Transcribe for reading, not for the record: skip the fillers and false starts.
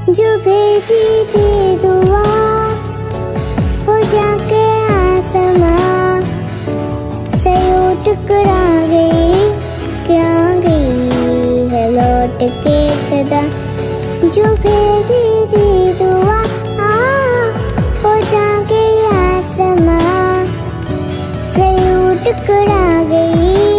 जो भेजी थी दुआ वो जाके आसमां से यूं टकरा गई, क्या गई है लौट के सदा। जो भेजी थी दुआ वो जाके आसमां से यूं टकरा गई।